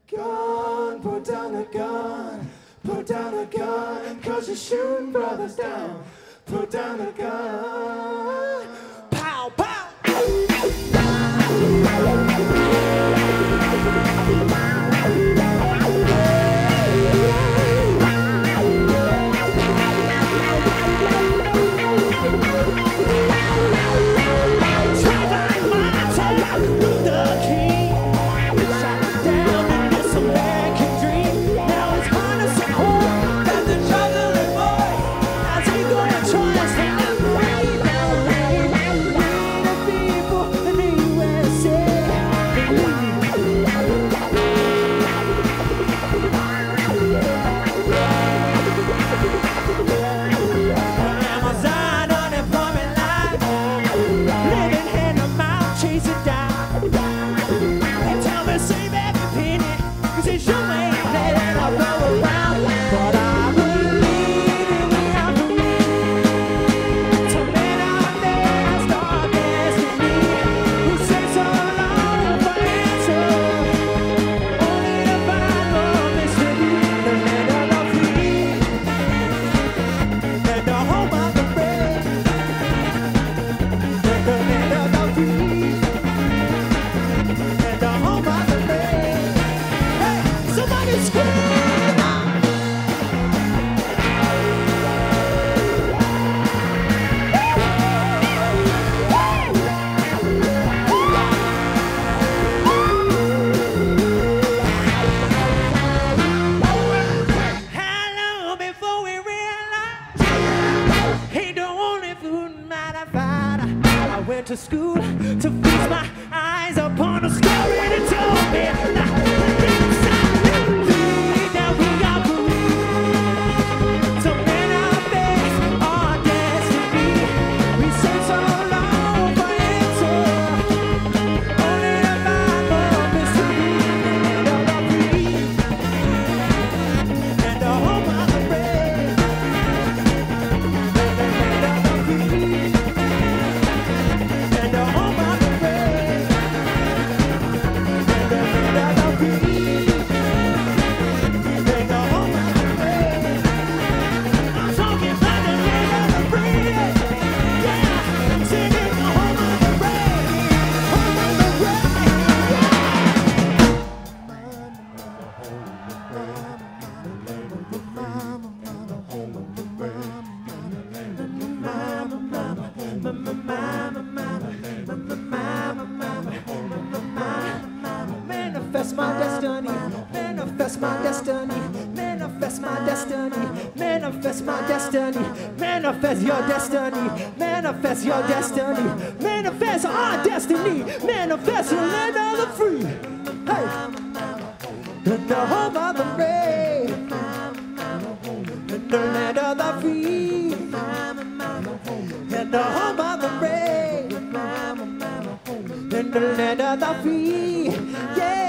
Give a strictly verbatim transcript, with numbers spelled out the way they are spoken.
Gun, put down the gun, put down the gun, cause you're shooting brothers down. Put down the gun. Pow, pow. To school to feast my eyes upon a story that told me that we got so many of this our destiny. We search so long for answer, only to find more mystery. And all the free and the home of the brave, and the land of the free. And the home of the brave, and the land of the free, and the home of the brave. I'm talking about the land of the free, yeah. Singing the home of the brave, home of the brave, manifest my destiny, manifest my destiny, manifest my destiny, manifest my destiny, manifest your destiny, manifest your destiny, manifest our destiny, manifest the land of the free, hey, and the home of the brave, and the land of the free, and the home of the brave, and the land of the free, yeah.